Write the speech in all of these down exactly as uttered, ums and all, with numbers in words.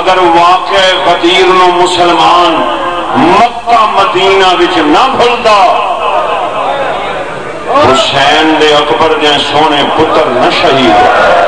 اگر واقع غدیر نو مسلمان مکہ مدینہ وچ نہ بھلدا حسین دے اکبر دے سونے پتر نہ شہید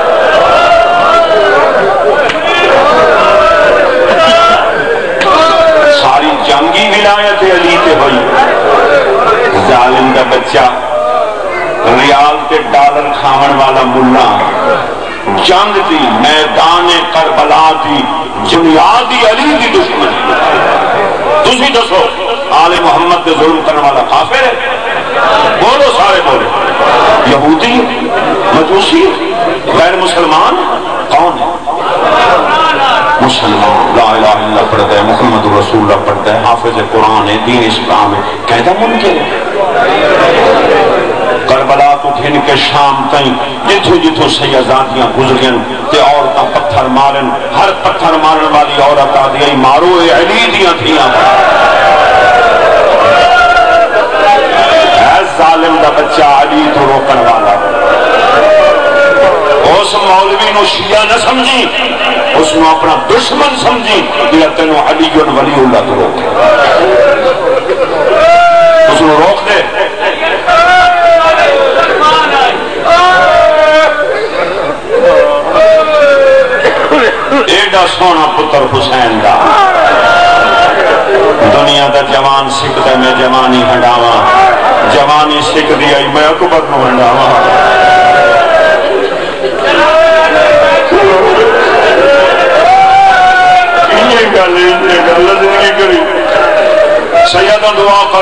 ساری جنگی ولایت علی تے ہوئی ظالم دا بچہ ریال تے ڈالر کھاون والا ملا جنگ دی میدان کربلا دی بنیادی علی دی دشمن تسی دسو آل محمد دے ظلم کرنے والا کافر ہے بولو سارے بولو یہودی مجوسی غیر مسلمان کون ہے مسلمان لا الہ الا پڑھتا ہے محمد رسول اللہ پڑھتا ہے حافظ قرآن ہے دین اسلام ہے کہتا ممکن ہے کربلا تو گھن کے شام تائیں جتھو جتھو سیازادیاں گزرین تے عورتاں پتھر مارن ہر پتھر مارن والی عورت آدھی مارو اے علی دیاں تھیاں اے ظالم دا بچہ علی تو روکن والا اس مولوی نو شیعہ نہ سمجھی اس نو اپنا دشمن سمجھی کہ تینو علی ولی اللہ تو روکے اس نو روک دے ایڈا سونا پتر حسین دا دنیا دا جوان سکھ دے میں جوانی ہنڈاوا جوانی سکھ دی آئی میں اکبر نو ہنڈاوا انہیں گالے انہیں گالے زندگی کری سیدہ دعا کر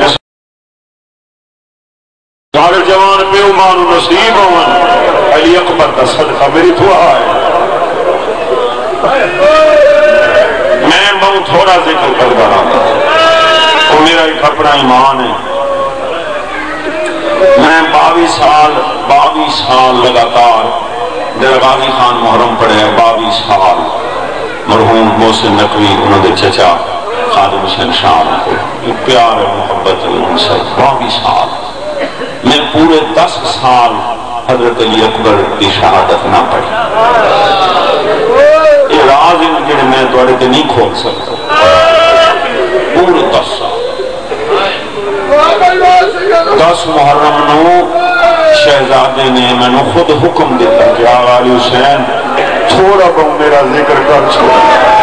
سارے جوان پہ امانو نصیب ہوئن علی اکبر کا صدقہ میری دعا ہے میں بہت تھوڑا ذکر کر رہا ہوں وہ میرا ایک اپنا ایمان ہے میں باویس سال باویس سال لگاتار درغازی خان محرم پڑھے ہیں باویس سال مرحوم محسن نقوی انہوں نے چچا خادم حسین شام کو پیار محبت ان سے باویس سال میں پورے دس سال حضرت علی اکبر کی شہادت نہ پڑھی یہ راز ان کے میں توڑے تے نہیں کھول سکتا پورے دس سال دس محرم نو شہزادے نے میں نے خود حکم دیتا کہ آغا علی حسین تھوڑا بہت میرا ذکر کر چھوڑا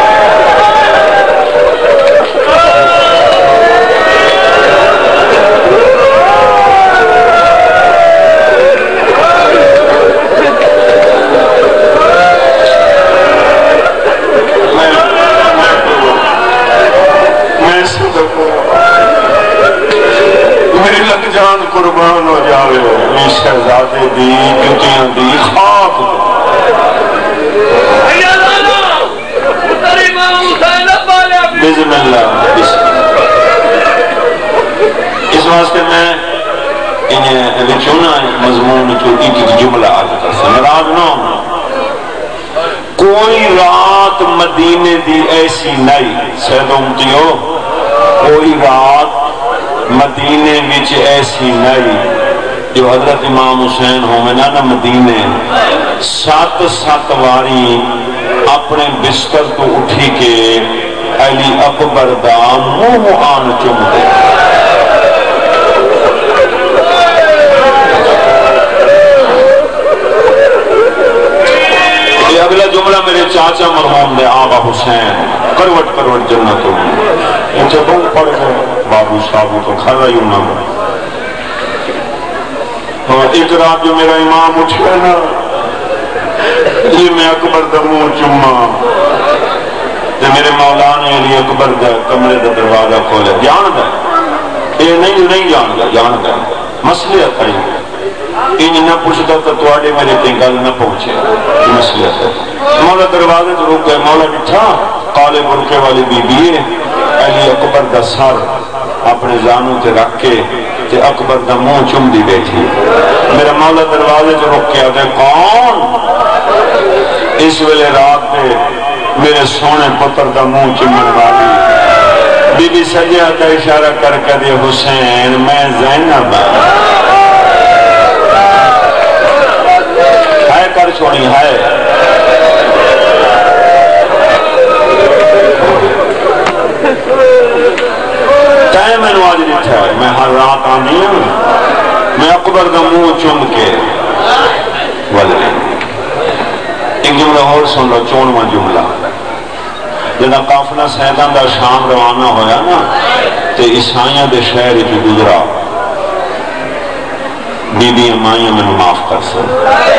میری لگ جان قربان ہو جاوے میں شہزادے دی جتیاں دی خاک بسم اللہ اس واسطے میں انہیں لچونا مضمون چوٹی کی جملہ آجتا سے نراز نہ ہونا کوئی رات مدینے دی ایسی نہیں سید امتیو کوئی رات مدینے وچ ایسی نہیں جو حضرت امام حسین ہومنا نہ مدینے سات سات واری اپنے بستر تو اٹھی کے علی اکبر دا منہ آن چم دے یہ اگلا جملہ میرے چاچا مرحوم نے آبا حسین کروٹ کروٹ جنتوں میں مجھے بہت پڑھ گئے بابو صاحبوں تو کھر رہی ہوں نہ ایک رات جو میرا امام اٹھ گیا نا یہ میں اکبر دا منہ چما تو میرے مولا نے علی اکبر دا کمرے دا دروازہ کھولے جان دا یہ نہیں نہیں جان دا جان دا مسئلہ تھا انہیں نہ پوچھتا تو توڑے میرے تنگل نہ پہنچے یہ مسئلہ تھا مولا دروازے تو رک گئے مولا بٹھا کالے برکے والی بی بی علی اکبر دا سر اپنے زانوں تے رکھ کے تے اکبر دا منہ چم دی بیٹھی میرا مولا دروازے جو رک کے آتے کون اس ویلے رات تے میرے سونے پتر دا منہ چمن والی بی بی سجیہ کا اشارہ کر کے دے حسین میں زینب ہے کر چھوڑی ہے اکبر کا منہ چوم کے ولے ایک جملہ اور سن لو، چونواں جملہ، جنا قافلہ سیدان دا شام روانہ ہویا نا تے عیسائیاں دے شہر جو گزرا، بی بی امائیاں میں معاف کر سکتے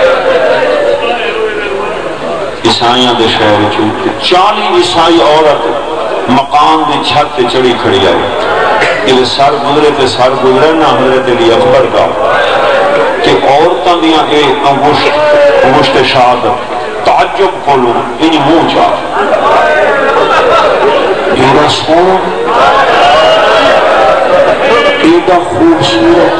عیسائیاں دے شہر جو چالی عیسائی عورت مقام دی چھت تے چڑی کھڑی آئی، یہ سر گزرے تے سر گزرے نا حضرت علی اکبر کا کہ عورتاں دیاں اے انگشت انگشت شہادت تعجب کھولو انہی منہ چاہ ایڈا سونا ایڈا خوبصورت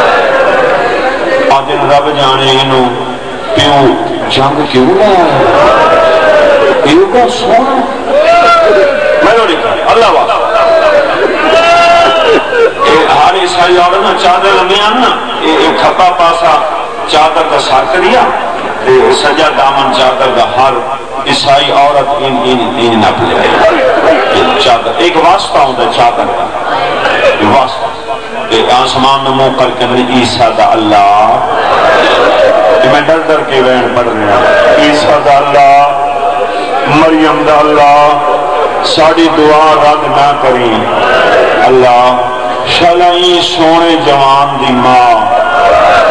آدن رب جانے انہوں پیوں جنگ کیوں لیا ہے ایڈا سونا میں نے لکھا اللہ واسطہ ہر عیسائی اور نا چادر لمیان نا ایک کھپا پاسا چادر کا سار کریا سجا دامن چادر کا ہر عیسائی عورت ان ان ان نپ لے چادر ایک واسطہ ہوتا چادر کا واسطہ آسمان میں منہ کر کے عیسیٰ دا اللہ میں ڈر ڈر کے وین پڑھ رہا عیسیٰ دا اللہ مریم دا اللہ ساڑی دعا رد نہ کریں اللہ شلعی سونے جوان دی ماں